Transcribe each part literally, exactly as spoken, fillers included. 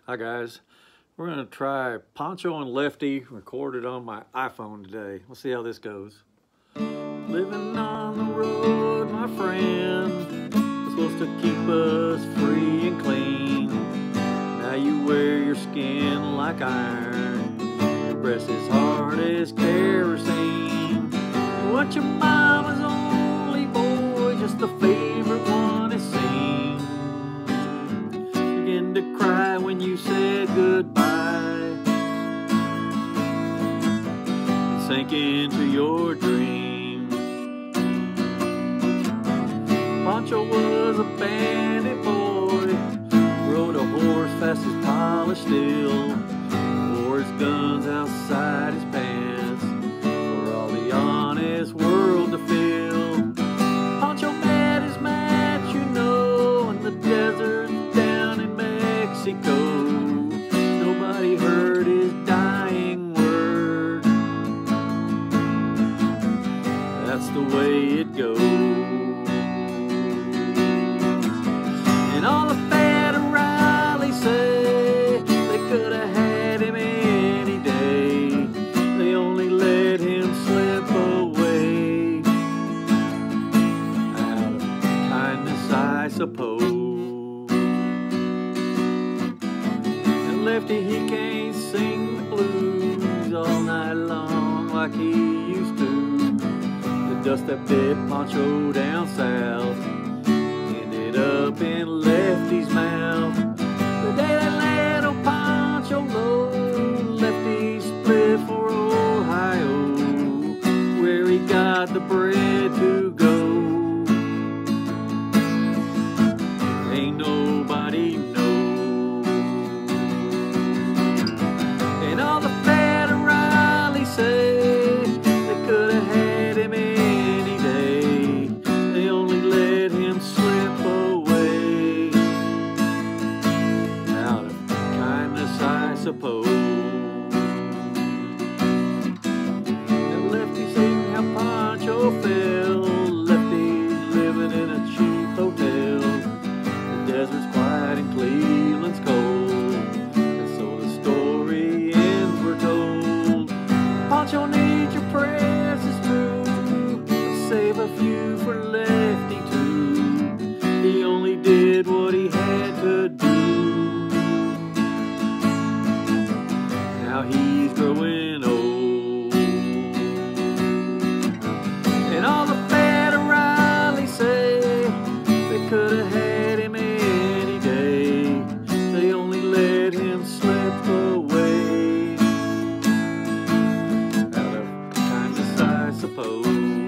Hi guys, we're going to try Pancho and Lefty, recorded on my iPhone today. We'll see how this goes. Living on the road, my friend, supposed to keep us free and clean. Now you wear your skin like iron, your breast is hard as kerosene. You want your mama's only boy, just the favorite one is seen. Begin to cry when you said goodbye, and sink into your dreams. Pancho was a bandit boy, rode a horse fast as polished steel, wore his guns outside his pants for all the honest world to feel. Pancho met his match, you know, in the desert down in Mexico. Nobody heard his dying word. That's the way it goes. And all the federales say they could have had him any day. They only let him slip away out of kindness, I suppose. Lefty, he can't sing the blues all night long like he used to. The dust that bit Pancho down south ended up in Lefty's mouth. The day they let old Pancho low, Lefty split for Ohio, where he got the bread to go. Ain't nobody knows. And all the federales say they could have had him any day. They only let him slip away out of kindness, I suppose. And Lefty sing how Pancho fell, Lefty living in a cheap hotel. The desert's quiet and Cleveland's cold, and so the story ends, we're told. Pancho needs your prayers, it's true, but save a few for Lefty too. He only did what he had to do. Now he's growing old. And all the federales say they could have had him any day. They only let him slip away out of kindness, I suppose.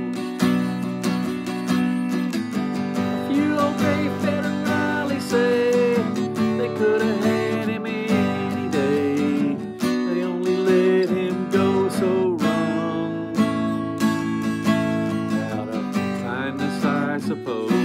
A few old gray federales say they could have had him any day. They only let him go so wrong out of kindness, I suppose.